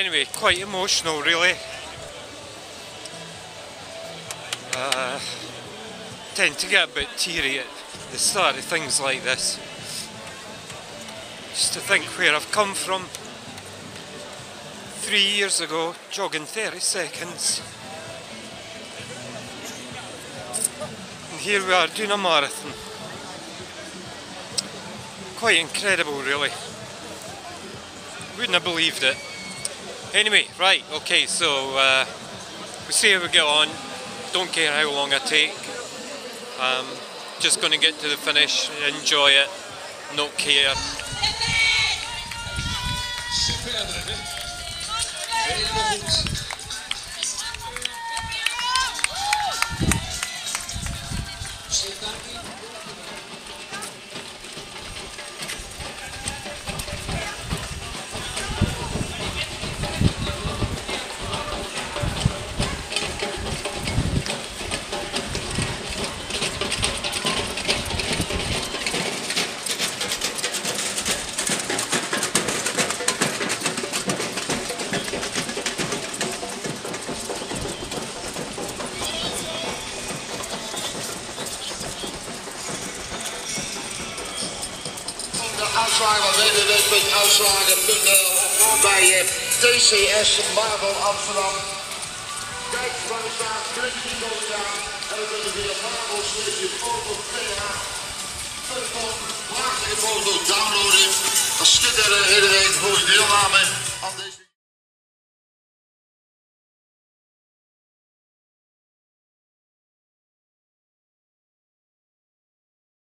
Anyway, quite emotional really. Tend to get a bit teary at the start of things like this. Just to think where I've come from. 3 years ago, jogging 30 seconds. And here we are doing a marathon. Quite incredible really. Wouldn't have believed it. Anyway, right, okay, so we'll see how we get on. Don't care how long I take. Just going to get to the finish, enjoy it, not care. Uitslagen www.uitslagen.nl of gewoon bij TCS Marvel Amsterdam. Kijk waar we staan, kun je niet komen staan. En dan kun je via Marvel/foto.ph prachtige foto downloaden. Dan schitteren iedereen voor je deelname aan deze.